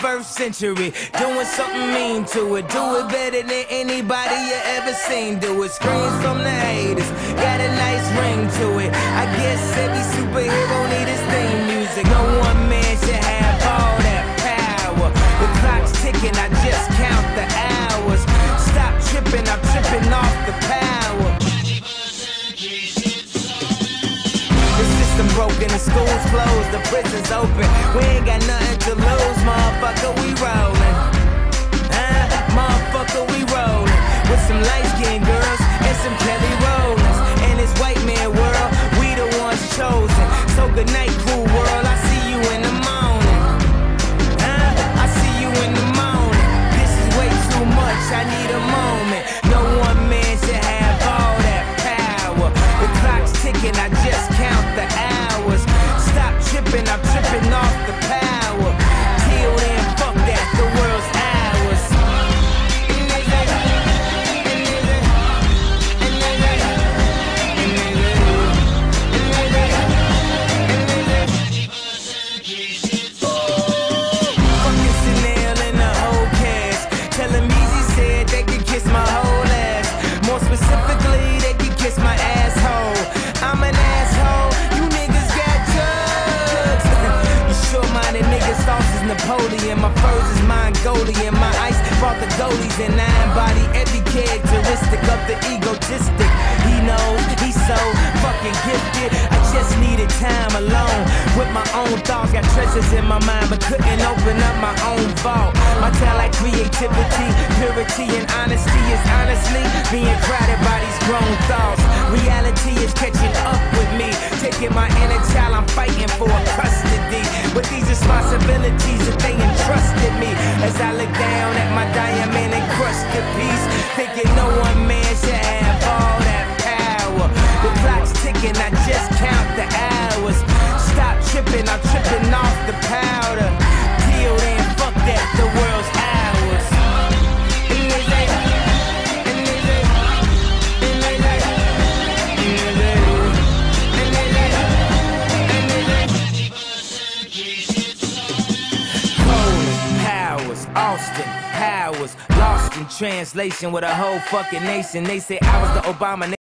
21st century, doing something mean to it. Do it better than anybody you ever seen do it. Screams from the haters, got a nice ring to it. I guess every superhero need his theme music. No one man should have all that power. The clock's ticking, I just count the hours. Stop tripping, I'm tripping off the power. The system broken, the school's closed, the prison's open. We ain't got nothing to lose, motherfucker, we rollin'. Motherfucker, we rollin'. With some light-skinned girls and some Kelly Rollins. In this white man world, we the ones chosen. So good night, cool world, I see you in the morning. I see you in the morning. This is way too much, I need a moment. No one man should have all that power. The clock's ticking, I just count the hours. Stop tripping, I'm tripping off the power. Till then, fuck that, the world's ours. Fucking Chanel and the whole cast. Tell them Easy said they could kiss my whole ass. More specifically, they could kiss my asshole. I'm an asshole, you niggas got drugs. You sure-minded niggas, sauce is Napoleon. My furs is Mongolian. My ice brought the goalies and I embody every characteristic of the egotistic. He knows, he's so fucking gifted. I just needed time alone with my own thoughts. Got treasures in my mind but couldn't open up my own vault. My talent, creativity, purity and honesty is honestly being crowded by these grown thoughts. Reality is catching up with me, taking my inner child, I'm fighting for custody. With these responsibilities that they entrusted me, as I look down at my diamond encrusted piece, thinking no one man should have all that power. The clock's ticking, I just count the hours. Stop tripping, I'm tripping off the powder. Till then, fuck that, the world's ours. Austin Powers, lost in translation with a whole fucking nation. They say I was the Obama.